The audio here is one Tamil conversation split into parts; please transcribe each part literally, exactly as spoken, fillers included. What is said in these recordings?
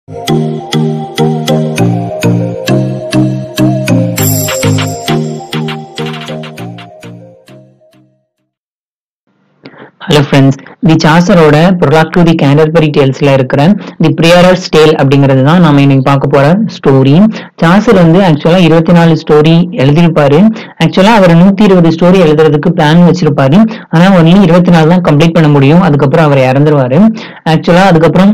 Hello friends, தி சாசரோட ப்ரொலாக் டு தி கேண்டர்பரி டேல்ஸ்ல இருக்கிற தி பிரியரர்ஸ் டேல் அப்படிங்கிறது தான் நாம இன்னைக்கு பார்க்க போற ஸ்டோரி. சாசர் வந்து ஆக்சுவலா இருபத்தி நாலு ஸ்டோரி எழுதியிருப்பாரு. ஆக்சுவலா அவர் நூத்தி இருபது ஸ்டோரி எழுதுறதுக்கு பிளான் வச்சிருப்பாரு. ஆனா ஒன்லி இருபத்தி நாலு தான் கம்ப்ளீட் பண்ண முடியும். அதுக்கப்புறம் அவர் இறந்துருவாரு. ஆக்சுவலா அதுக்கப்புறம்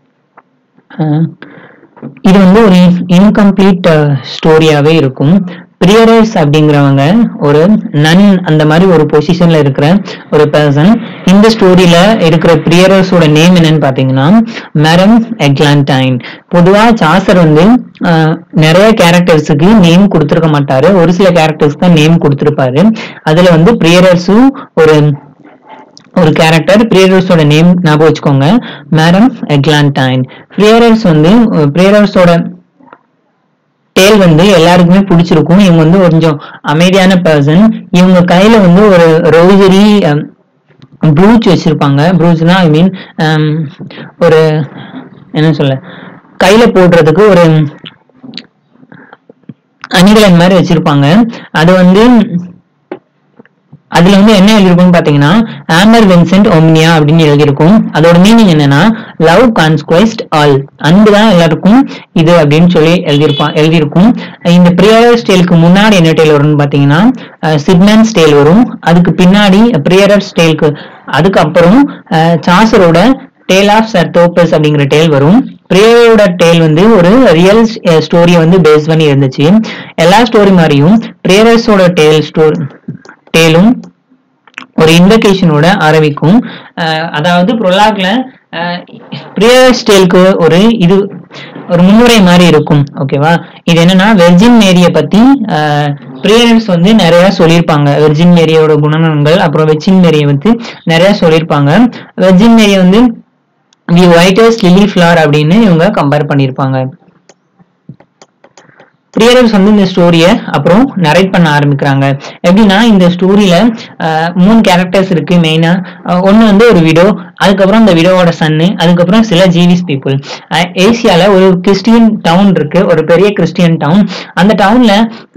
இது வந்து ஒரு இன்கம்ப்ளீட் ஸ்டோரியாவே இருக்கும். பிரியரர்ஸ் அப்படிங்கிறவங்க ஒரு நன் அந்த மாதிரி ஒரு பொசிஷன்ல இருக்கிற ஒரு பர்சன். இந்த ஸ்டோரியில இருக்கிற பிரியரர்ஸோட நேம் என்னன்னு பாத்தீங்கன்னா மேடம் எக்லாண்டைன். பொதுவா சாசர் வந்து நிறைய கேரக்டர்ஸுக்கு நேம் கொடுத்திருக்க மாட்டாரு, ஒரு சில கேரக்டர்ஸ் தான் நேம் கொடுத்திருப்பாரு. அதுல வந்து பிரியரர்ஸும் ஒரு ஒரு கேரக்டர். பிரியரர்ஸோட நேம் ஞாபகம் வச்சுக்கோங்க, மேடம் எக்லாண்டைன். பிரியரர்ஸ் வந்து பிரியரர்ஸோட டேல் வந்து எல்லாருக்குமே பிடிச்சிருக்கும். இவங்க வந்து கொஞ்சம் அமைதியான பர்சன். இவங்க கையில வந்து ஒரு ரோசரி ப்ரூச் வச்சிருப்பாங்க. ப்ரூச்னா ஐ மீன் ஒரு என்ன சொல்ல, கையில போடுறதுக்கு ஒரு அணிகலன் மாதிரி வச்சிருப்பாங்க. அது வந்து அதுல வந்து என்ன எழுதிருக்கும்னு பாத்தீங்கன்னா ஆமர் வின்சென்ட் ஒம்னியா அப்படின்னு எழுதியிருக்கும். அதோட மீனிங் என்னன்னா லவ் கான்ஸ்குவைஸ்ட் ஆல், அன்பு தான் எல்லாருக்கும் இது அப்படின்னு சொல்லி எழுதியிருப்பான் எழுதியிருக்கும். இந்த பிரியரர்ஸ் டேலுக்கு முன்னாடி என்ன டேல் வரும்னு பாத்தீங்கன்னா சிட்மேன்ஸ் டேல் வரும். அதுக்கு பின்னாடி பிரியரர்ஸ் டேலுக்கு அதுக்கப்புறம் சாசரோட டேல் ஆஃப் சர் தோப்பஸ் அப்படிங்கிற டேல் வரும். பிரியரோட டேல் வந்து ஒரு ரியல் ஸ்டோரியை வந்து பேஸ் பண்ணி இருந்துச்சு. எல்லா ஸ்டோரி மாதிரியும் பிரியரர்ஸோட டேல் ஸ்டோரி டேலும் ஒரு இன்வெகேஷனோட ஆரம்பிக்கும். அதாவது ப்ரொலாக்ல பிரியரர்ஸ் டேலுக்கு ஒரு இது ஒரு முன்னுரை மாதிரி இருக்கும். ஓகேவா? இது என்னன்னா வெர்ஜின் மேரியை பத்தி பிரியரர்ஸ் வந்து நிறைய சொல்லியிருப்பாங்க. வெர்ஜின் மேரியோட குணநலன்கள், அப்புறம் வெர்ஜின் மேரியை வந்து நிறைய சொல்லியிருப்பாங்க. வெர்ஜின் மேரியை வந்து தி ஒயிட்டஸ்ட் லிலி ஃபிளவர் அப்படின்னு இவங்க கம்பேர் பண்ணியிருப்பாங்க. பிரியரர்ஸ் வந்து இந்த ஸ்டோரிய அப்புறம் நரேட் பண்ண ஆரம்பிக்கிறாங்க. எப்படின்னா இந்த ஸ்டோரியில மூணு கேரக்டர்ஸ் இருக்கு மெயினா. ஒன்னு வந்து ஒரு விடோ, அதுக்கப்புறம் இந்த விடோவோட சன்னு, அதுக்கப்புறம் சில ஜீவிஸ் பீப்புள். ஏசியால ஒரு கிறிஸ்டியன் டவுன் இருக்கு, ஒரு பெரிய கிறிஸ்டியன் டவுன். அந்த டவுன்ல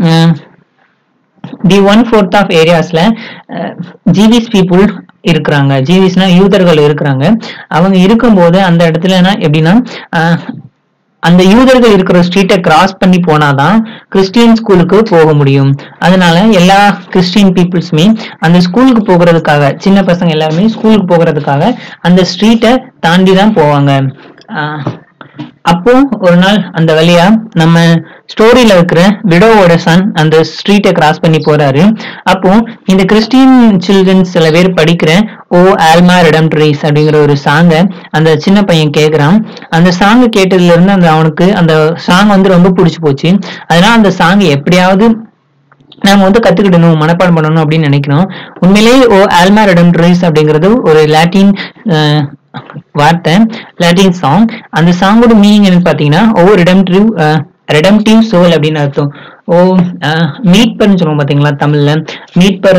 தி ஒன் ஃபோர்த் ஆஃப் ஏரியாஸ்ல ஜீவிஸ் பீப்புள் இருக்கிறாங்க. ஜீவிஸ்னா யூதர்கள் இருக்கிறாங்க. அவங்க இருக்கும்போது அந்த இடத்துல எப்படின்னா அந்த யூதர்கள் இருக்கிற ஸ்ட்ரீட்டை கிராஸ் பண்ணி போனாதான் கிறிஸ்டியன் ஸ்கூலுக்கு போக முடியும். அதனால எல்லா கிறிஸ்டியன் பீப்புள்ஸுமே அந்த ஸ்கூலுக்கு போகிறதுக்காக, சின்ன பசங்க எல்லாருமே ஸ்கூலுக்கு போகிறதுக்காக அந்த ஸ்ட்ரீட்டை தாண்டி தான் போவாங்க. அப்போ ஒரு நாள் அந்த வழியா நம்ம ஸ்டோரியில இருக்கிற விடோவோட சன் அந்த ஸ்ட்ரீட்டை கிராஸ் பண்ணி போறாரு. அப்போ இந்த கிறிஸ்டியன் சில்ட்ரன்ஸ் சில பேர் படிக்கிற ஓ ஆல்மா ரெடம்ட்ரிஸ் அப்படிங்கிற ஒரு சாங்கை அந்த சின்ன பையன் கேட்கிறான். அந்த சாங் கேட்டதுல இருந்து அந்த அவனுக்கு அந்த சாங் வந்து ரொம்ப பிடிச்சு போச்சு. அதனால அந்த சாங் எப்படியாவது நாம வந்து கத்துக்கிடணும், மனப்பாடம் பண்ணணும் அப்படின்னு நினைக்கிறோம். உண்மையிலேயே ஓ ஆல்மா ரெடம்ட்ரிஸ் அப்படிங்கிறது ஒரு லாட்டின் வார்த்தை, லாட்டின் சாங். அந்த சாங்கோட மீனிங் என்னன்னு பாத்தீங்கன்னா ஓ ரிடம்டிவ் ரெடம்டிவ் சோல் அப்படின்னு அர்த்தம். ஓ மீட் பண்ணு சொல்லுவோம் பாத்தீங்களா தமிழ்ல, மீட் பர்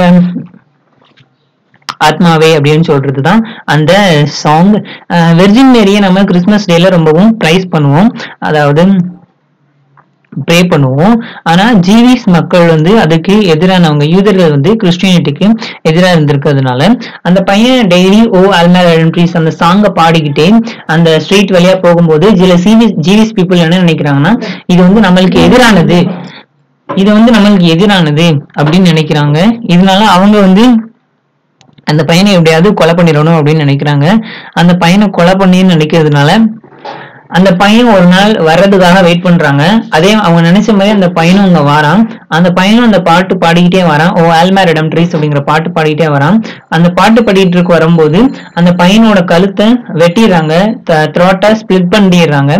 ஆத்மாவே அப்படின்னு சொல்றதுதான் அந்த சாங். வெர்ஜின் மேரியை நம்ம கிறிஸ்துமஸ் டேல ரொம்பவும் பிரைஸ் பண்ணுவோம், அதாவது ப்ரே பண்ணுவோம். ஆனா ஜீவிஸ் மக்கள் வந்து அதுக்கு எதிரானவங்க, யூதர்கள் வந்து கிறிஸ்டியானிட்டிக்கு எதிராக இருந்திருக்கிறதுனால அந்த பையன் டெய்லி ஓ ஆல்மா ரெடம்ட்ரிஸ் அந்த சாங்கை பாடிக்கிட்டே அந்த ஸ்ட்ரீட் வழியா போகும்போது சில ஜீவிஸ் ஜீவிஸ் பீப்புள் என்ன நினைக்கிறாங்கன்னா இது வந்து நம்மளுக்கு எதிரானது, இது வந்து நம்மளுக்கு எதிரானது அப்படின்னு நினைக்கிறாங்க. இதனால அவங்க வந்து அந்த பையனை எப்படியாவது கொலை பண்ணிடணும் அப்படின்னு நினைக்கிறாங்க. அந்த பையனை கொலை பண்ணின்னு நினைக்கிறதுனால அந்த பையன் ஒரு நாள் வர்றதுக்காக வெயிட் பண்றாங்க. அதே அவங்க நினைச்ச மாதிரி அந்த பையனும் அங்க வரான். அந்த பையனும் அந்த பாட்டு பாடிக்கிட்டே வரான், ஓ ஆல்மா ரெடம்ட்ரிஸ் அப்படிங்கிற பாட்டு பாடிக்கிட்டே வரான். அந்த பாட்டு பாடிட்டு இருக்க வரும்போது அந்த பையனோட கழுத்தை வெட்டிடுறாங்க, த்ரோட்டை ஸ்பிளிட் பண்ணிடுறாங்க.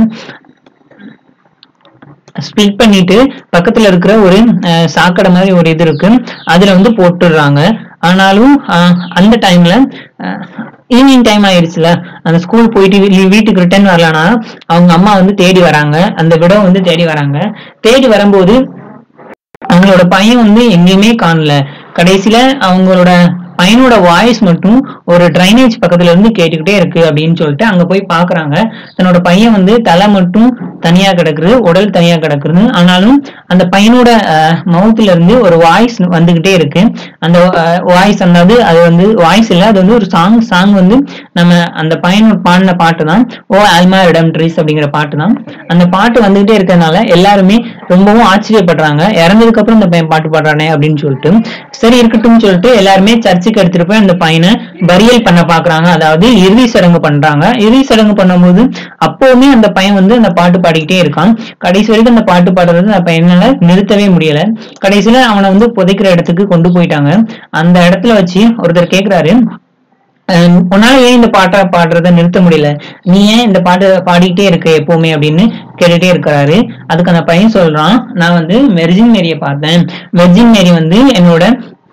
ஸ்பிளிட் பண்ணிட்டு பக்கத்துல இருக்கிற ஒரு சாக்கடை மாதிரி ஒரு இது இருக்கு, அதுல வந்து போட்டுடுறாங்க. ஆனாலும் அந்த டைம்ல ஈவினிங் டைம் ஆயிடுச்சுல, அந்த ஸ்கூல் போயிட்டு வீட்டுக்கு ரிட்டர்ன் வரலன்னா அவங்க அம்மா வந்து தேடி வராங்க, அந்த விடோ வந்து தேடி வராங்க. தேடி வரும்போது அவங்களோட பையன் வந்து எங்கேயுமே காணல. கடைசியில அவங்களோட பையனோட வாய்ஸ் மட்டும் ஒரு ட்ரைனேஜ் பக்கத்துல இருந்து கேட்டுக்கிட்டே இருக்கு அப்படின்னு சொல்லிட்டு அங்க போய் பாக்குறாங்க. தன்னோட பையன் வந்து தலை மட்டும் தனியா கிடக்குது, உடல் தனியா கிடக்குது. ஆனாலும் அந்த பையனோட மவுத்ல இருந்து ஒரு வாய்ஸ் வந்துகிட்டே இருக்கு. அந்த வாய்ஸ் அதாவது அது வந்து வாய்ஸ் இல்ல, அது வந்து ஒரு சாங் சாங் வந்து நம்ம அந்த பையனோட பாடின பாட்டு தான், ஓ ஆல்மா ரெடம்ட்ரிஸ் அப்படிங்கிற பாட்டு தான். அந்த பாட்டு வந்துகிட்டே இருக்கிறதுனால எல்லாருமே ரொம்பவும் ஆச்சரியப்படுறாங்க. இறந்ததுக்கு அப்புறம் இந்த பையன் பாட்டு பாடுறானே அப்படின்னு சொல்லிட்டு. சரி இருக்கட்டும் சொல்லிட்டு எல்லாருமே சர்ச்சுக்கு எடுத்துட்டு போய் அந்த பையனை பரியல் பண்ண பாக்குறாங்க, அதாவது இறுதி சடங்கு பண்றாங்க. இறுதி சடங்கு பண்ணும்போது அப்பவுமே அந்த பையன் வந்து அந்த பாட்டு பாடிக்கிட்டே இருக்கான். கடைசி வரைக்கும் அந்த பாட்டு பாடுறது அந்த பையனால நிறுத்தவே முடியல. கடைசியில அவனை வந்து புதைக்கிற இடத்துக்கு கொண்டு போயிட்டாங்க. அந்த இடத்துல வச்சு ஒருத்தர் கேக்குறாரு, உன்னால ஏன் இந்த பாட்டை பாடுறத நிறுத்த முடியல, நீ ஏன் இந்த பாட்டு பாடிக்கிட்டே இருக்க எப்பவுமே அப்படின்னு கேட்டுட்டே இருக்கிறாரு. அதுக்கு அந்த பையன் சொல்றான், நான் வந்து வெர்ஜின் மேரியை பார்த்தேன். வெர்ஜின் மேரி வந்து என்னோட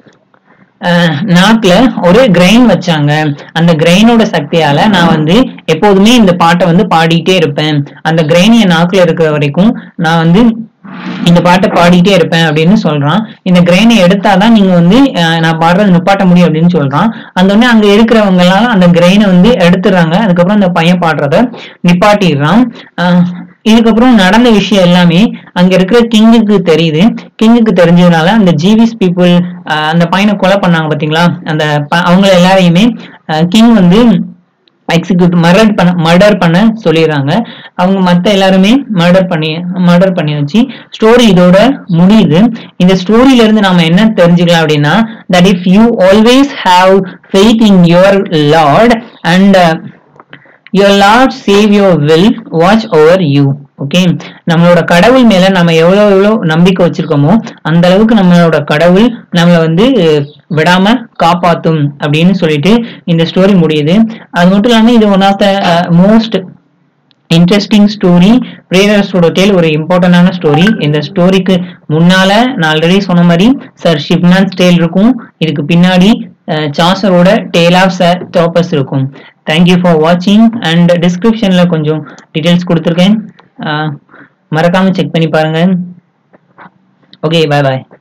நாக்குல ஒரு கிரெயின் வச்சாங்க. அந்த கிரெயினோட சக்தியால நான் வந்து எப்போதுமே இந்த பாட்டை வந்து பாடிட்டே இருப்பேன். அந்த கிரெயின் என் நாக்குல இருக்கிற வரைக்கும் நான் வந்து இந்த பாட்டை பாடிட்டே இருப்பேன் அப்படின்னு சொல்றான். இந்த கிரெயினை எடுத்தாதான் நீங்க வந்து நான் பாடுறது நிப்பாட்ட முடியும் அப்படின்னு சொல்றான். அந்த உடனே அங்க இருக்கிறவங்க எல்லாம் அந்த கிரெயினை வந்து எடுத்துடுறாங்க. அதுக்கப்புறம் அந்த பையன் பாடுறத நிப்பாட்டிடுறான். ஆஹ் இதுக்கப்புறம் நடந்த விஷயம் எல்லாமே அங்க இருக்கிற கிங்குக்கு தெரியுது. கிங்குக்கு தெரிஞ்சதுனால அந்த ஜீவிஸ் பீப்புள் அந்த பையனை கொலை பண்ணாங்க பாத்தீங்களா, அந்த அவங்க எல்லாரையுமே கிங் வந்து எக்ஸிக்யூட் மர்டர் பண்ண மர்டர் பண்ண சொல்லிடுறாங்க. அவங்க மத்த எல்லாருமே மர்டர் பண்ணி மர்டர் பண்ணி வச்சு ஸ்டோரி இதோட முடியுது. இந்த ஸ்டோரியில இருந்து நாம என்ன தெரிஞ்சுக்கலாம் அப்படின்னா, that if you always have faith in your Lord and uh, your Lord Savior will watch over you. Okay, நம்மளோட கடவுள் மேல நம்ம எவ்வளவு எவ்வளவு நம்பிக்கை வச்சிருக்கோமோ அந்த அளவுக்கு நம்மளோட கடவுள் நம்மளை வந்து விடாம காப்பாத்தும் அப்படின்னு சொல்லிட்டு இந்த ஸ்டோரி முடியுது. அது மட்டும் இல்லாம இது one of the most interesting story. பிரேயர்ஸோட டேல் ஒரு இம்பார்ட்டன்டான ஸ்டோரி. இந்த ஸ்டோரிக்கு முன்னால நான் ஆல்ரெடி சொன்ன மாதிரி சர் ஷிப்மேன்ஸ் டேல் இருக்கும், இதுக்கு பின்னாடி சாசரோட டேல் ஆஃப் சர் டாப்பர்ஸ் இருக்கும். தேங்க்யூ ஃபார் வாட்சிங். அண்ட் டிஸ்கிரிப்ஷன்ல கொஞ்சம் டீடைல்ஸ் கொடுத்துருக்கேன், மறக்காம செக் பண்ணி பாருங்க. ஓகே, பாய் பாய்.